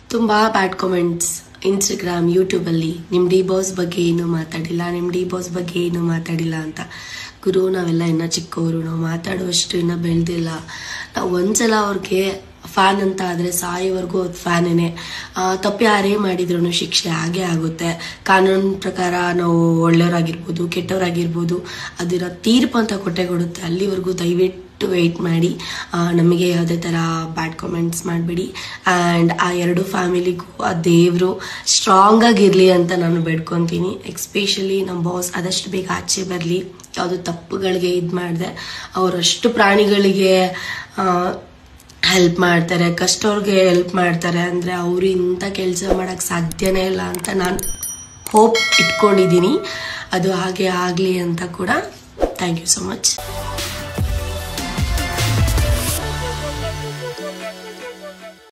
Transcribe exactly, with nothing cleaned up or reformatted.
ತುಂಬ ಬ್ಯಾಡ್ comments Instagram ಯೂಟ್ಯೂಬಲ್ಲಿ ನಿಮ್ಮ ಡಿ ಬಾಸ್ ಬಗ್ಗೆ ಏನು ಮಾತಾಡಿಲ್ಲ ನಿಮ್ಮ ಡಿ ಬಾಸ್ ಬಗ್ಗೆ ಏನು ಮಾತಾಡಿಲ್ಲ ಅಂತ. ಗುರು, ನಾವೆಲ್ಲ ಇನ್ನೂ ಚಿಕ್ಕವರು, ನಾವು ಮಾತಾಡುವಷ್ಟು ಇನ್ನೂ ಬೆಳೆದಿಲ್ಲ. ನಾವು ಒಂದ್ಸಲ ಅವ್ರಿಗೆ ಫ್ಯಾನ್ ಅಂತ ಆದರೆ ಸಾಯೋವರೆಗೂ ಅದು ಫ್ಯಾನೇನೆ. ತಪ್ಪು ಯಾರೇ ಮಾಡಿದ್ರು ಶಿಕ್ಷೆ ಆಗೇ ಆಗುತ್ತೆ. ಕಾನೂನು ಪ್ರಕಾರ ನಾವು ಒಳ್ಳೆಯವರಾಗಿರ್ಬೋದು ಕೆಟ್ಟವರಾಗಿರ್ಬೋದು ಅದರ ತೀರ್ಪು ಅಂತ ಕೊಟ್ಟೆ ಕೊಡುತ್ತೆ. ಅಲ್ಲಿವರೆಗೂ ದಯವಿಟ್ಟು ವೆಯ್ಟ್ ಮಾಡಿ. ನಮಗೆ ಯಾವುದೇ ಥರ ಬ್ಯಾಡ್ ಕಾಮೆಂಟ್ಸ್ ಮಾಡಬೇಡಿ. ಆ್ಯಂಡ್ ಆ ಎರಡು ಫ್ಯಾಮಿಲಿಗೂ ಆ ದೇವರು ಸ್ಟ್ರಾಂಗ್ ಆಗಿರಲಿ ಅಂತ ನಾನು ಬೇಡ್ಕೊತೀನಿ. ಎಕ್ಸ್ಪೆಷಲಿ ನಮ್ಮ ಬಾಸ್ ಆದಷ್ಟು ಬೇಗ ಆಚೆ ಬರಲಿ. ಯಾವುದು ತಪ್ಪುಗಳಿಗೆ ಇದು ಮಾಡಿದೆ ಅವರಷ್ಟು ಪ್ರಾಣಿಗಳಿಗೆ ಹೆಲ್ಪ್ ಮಾಡ್ತಾರೆ, ಕಷ್ಟವ್ರಿಗೆ ಹೆಲ್ಪ್ ಮಾಡ್ತಾರೆ ಅಂದರೆ ಅವರು ಇಂಥ ಕೆಲಸ ಮಾಡೋಕ್ಕೆ ಸಾಧ್ಯನೇ ಇಲ್ಲ ಅಂತ ನಾನು ಹೋಪ್ ಇಟ್ಕೊಂಡಿದ್ದೀನಿ. ಅದು ಹಾಗೆ ಆಗಲಿ ಅಂತ ಕೂಡ. Thank you so much.